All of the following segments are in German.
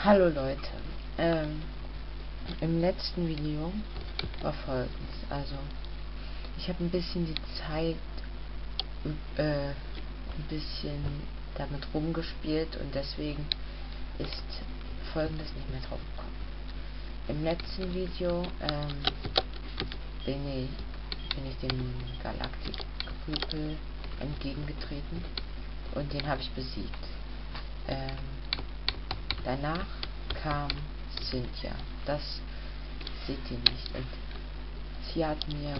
Hallo Leute, im letzten Video war folgendes, also ich habe ein bisschen die Zeit ein bisschen damit rumgespielt und deswegen ist folgendes nicht mehr drauf gekommen. Im letzten Video bin ich dem Galaktik-Rüpel entgegengetreten und den habe ich besiegt. Danach kam Cynthia. Das seht ihr nicht. Und sie hat mir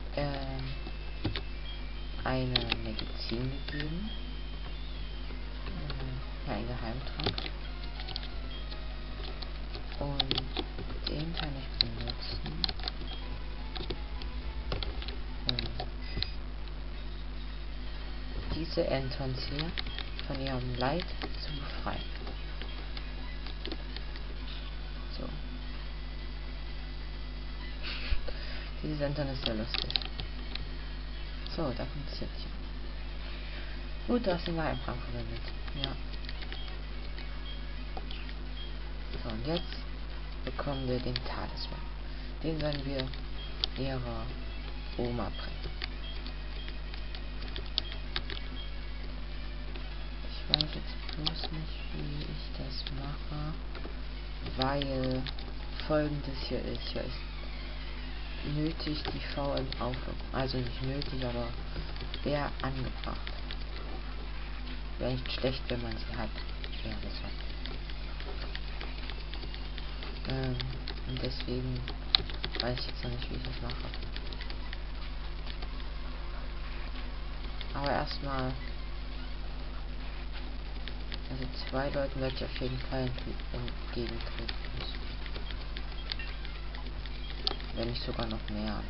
eine Medizin gegeben. Ein Geheimtrank. Und den kann ich benutzen, um diese Entons hier von ihrem Leid zu befreien. So. Dieses Enton ist sehr lustig. So, da kommt Cynthia. Gut, du hast den Geheimtrank verwendet. Ja. So, und jetzt bekommen wir den Talisman. Den sollen wir ihrer Oma bringen. Ich weiß jetzt bloß nicht, wie ich das mache, weil folgendes hier ist nötig die VM Auflösung. Also nicht nötig, aber wäre angebracht. Wäre nicht schlecht, wenn man sie hat. Wäre so. Und deswegen weiß ich jetzt noch nicht, wie ich das mache. Aber erstmal, also 2 Leuten werde ich auf jeden Fall entgegentreten müssen. Wenn nicht sogar noch mehr.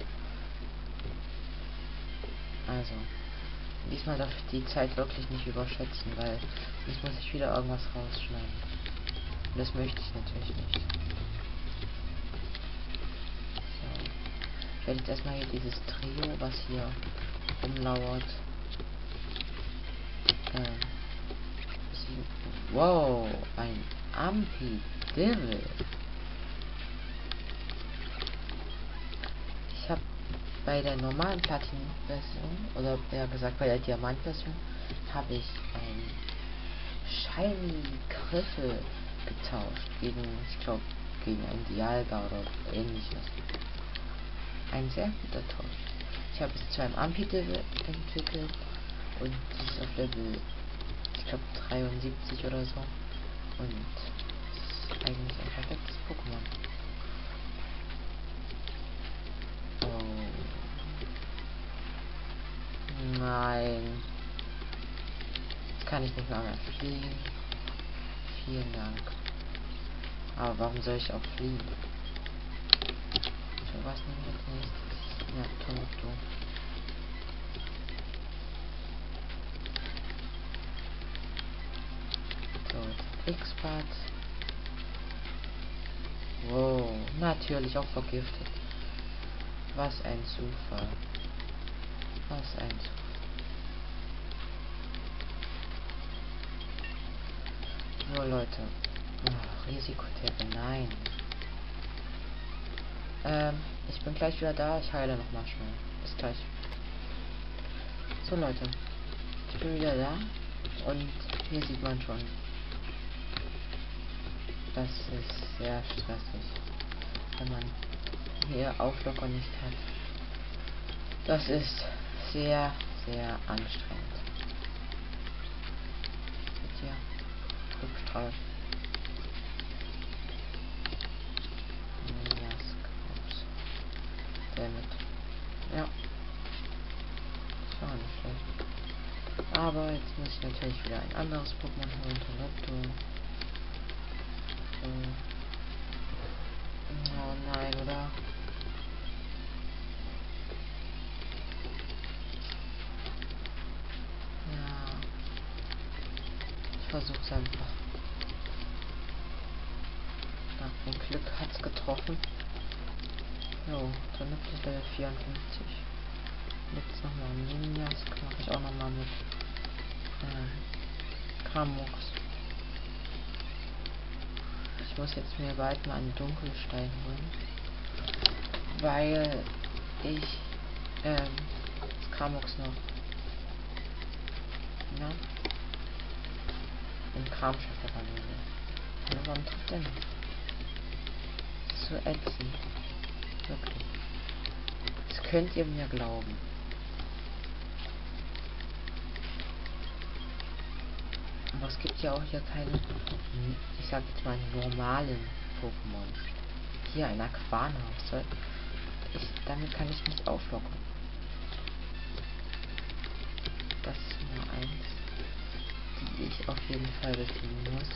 Also, diesmal darf ich die Zeit wirklich nicht überschätzen, weil sonst muss ich wieder irgendwas rausschneiden. Und das möchte ich natürlich nicht. Ich werde jetzt erstmal hier dieses Trio, was hier rumlauert, wow, ein Amphi-Devil. Ich habe bei der normalen Platin-Version, oder eher gesagt bei der Diamant-Version, habe ich ein Shiny Griffel getauscht gegen, ich glaube, gegen ein Dialga oder ähnliches. Ein sehr guter Tausch. Ich habe es zu einem Amphi-Devil entwickelt und das ist auf Level, ich glaube, 73 oder so. Und das ist eigentlich ein perfektes Pokémon. Oh. Nein. Jetzt kann ich nicht mehr fliegen. Vielen Dank. Aber warum soll ich auch fliegen? Für was nehme ich als nächstes? Ja, Tomato. So, X-Bad. Wow, natürlich auch vergiftet. Was ein Zufall. Was ein Zufall. So, Leute. Oh, Risikoterre, nein. Ich bin gleich wieder da. Ich heile noch mal schnell. Bis gleich. So, Leute. Ich bin wieder da. Und hier sieht man schon. Das ist sehr stressig. Wenn man hier Auflocker nicht hat. Das ist sehr, sehr anstrengend. Seht ihr? Rückstrahl. Ja. Das war nicht schlecht. Aber jetzt muss ich natürlich wieder ein anderes Pokémon holen. Tomato. Oh nein, oder? Ja. Ich versuch's einfach. Ja, ein Glück hat's getroffen. Jo, dann nutze ich Level 54. Jetzt nochmal Ninjas, mache ich auch nochmal mit Kramux. muss jetzt mir bald mal einen Dunkelstein holen. Weil ich das Kramux noch. Na? Im Kramschiffer verliere. Ja, warum trifft er nicht? So ätzend. Wirklich. Das könnt ihr mir glauben. Aber es gibt ja auch hier keine, ich sag jetzt mal, normalen Pokémon. Hier ein Aquanhaus. Damit kann ich nicht auflocken. Das ist Nummer 1, die ich auf jeden Fall besiegen muss.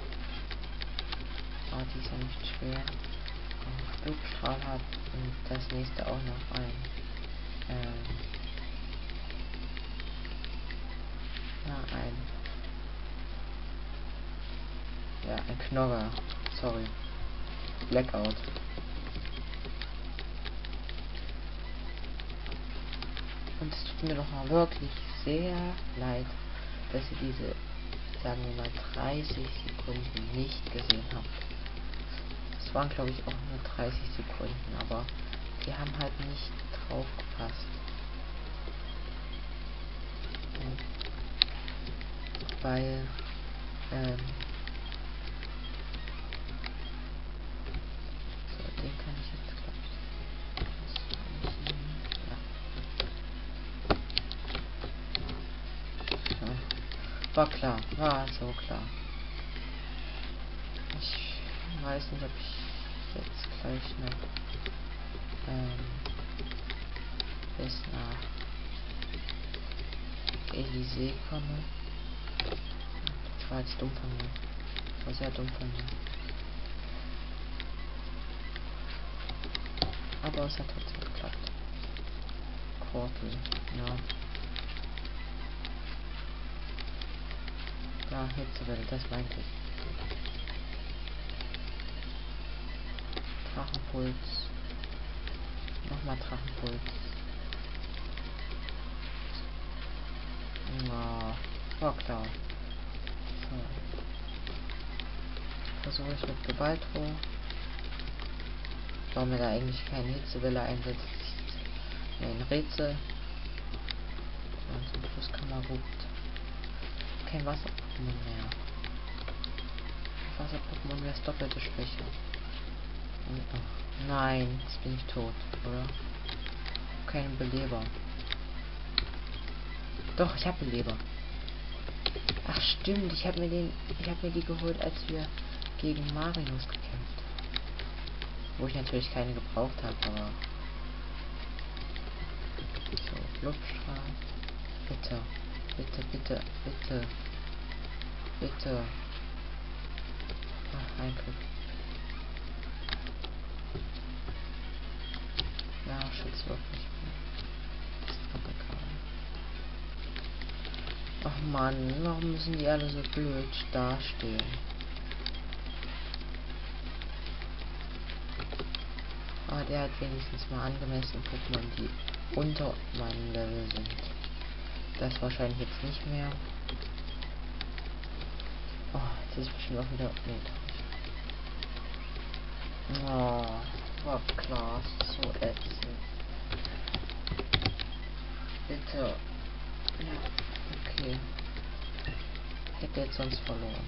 Oh, die ist ja nicht schwer. Flugstrahl hat und das nächste auch noch ein ein Knorrer. Sorry. Blackout. Und es tut mir doch mal wirklich sehr leid, dass ihr diese, sagen wir mal, 30 Sekunden nicht gesehen habt. Es waren, glaube ich, auch nur 30 Sekunden, aber wir haben halt nicht drauf gepasst. Weil, so, den kann ich jetzt, glaube ich, ja. War klar, war so klar. Ich weiß nicht, ob ich jetzt gleich noch bis nach Elysee komme. Das war jetzt dumm von mir. Das war sehr dumm von mir. Aber es hat trotzdem geklappt. Kortel, ja. Ja, Hitzewelle, das meinte ich. Drachenpuls. Nochmal Drachenpuls. Na, war klar. So. Versuche ich mit Gewaltro. Warum er da eigentlich keine Hitzewelle einsetzt, ist ein Rätsel. Und zum Schluss kann man gut kein Wasser-Pokémon mehr. Wasser-Pokémon wäre das doppelte Schwäche. Und, oh, nein, jetzt bin ich tot, oder? Kein Beleber. Doch, ich habe Beleber. Ach stimmt, ich habe mir die geholt, als wir gegen Marius gekämpft. Wo ich natürlich keine gebraucht habe, aber so, Luftstrahl. Bitte. Bitte, bitte, bitte. Bitte. Ach, ein Glück. Ja, Schutz wirklich. Ist aber egal. Ach Mann, warum müssen die alle so blöd dastehen? Aber der hat wenigstens mal angemessen Pokémon, die unter meinem Level sind. Das wahrscheinlich jetzt nicht mehr. Oh, jetzt ist bestimmt auch wieder. Nee, doch nicht. Oh, war klar, so ätzend. Bitte. Ja, okay. Hätte jetzt sonst verloren.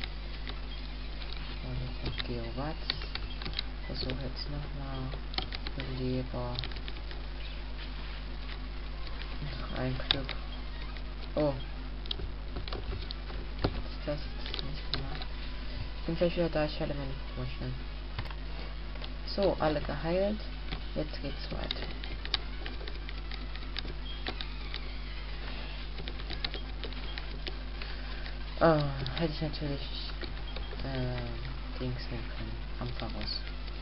Und jetzt noch Geowatz. Versuche jetzt nochmal Beleber. Noch ein Glück. Oh. Das ist nicht gemacht. Ich bin gleich wieder da, ich heile meine Pokémon schnell. So, alle geheilt. Jetzt geht's weiter. Oh, hätte ich natürlich Dings nehmen können. Ampharos.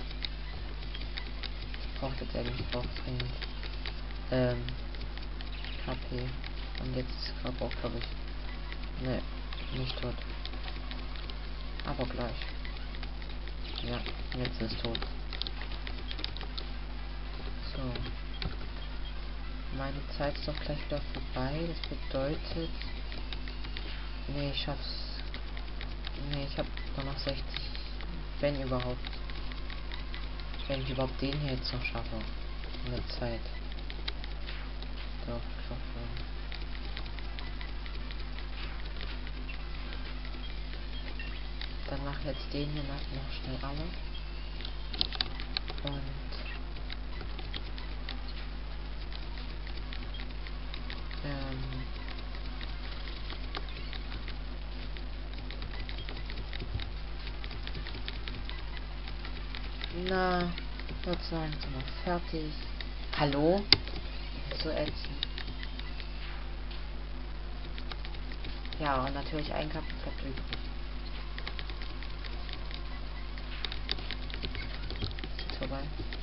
Ich brauche jetzt eigentlich auch dringend KP. Und jetzt ist Körper auch, glaube ich. Ne, nicht tot. Aber gleich. Ja, jetzt ist tot. So. Meine Zeit ist doch gleich wieder vorbei. Das bedeutet. Ne, ich schaff's. Ne, ich habe nur noch 60 wenn überhaupt. Wenn ich überhaupt den hier jetzt noch schaffe. In der Zeit. Doch, ich hoffe. Dann mach jetzt den hier noch schnell alle. Und na, jetzt langsam mal fertig. Hallo? So ätzend. Ja, und natürlich ein Kapitel bleibt übrig. Ist vorbei.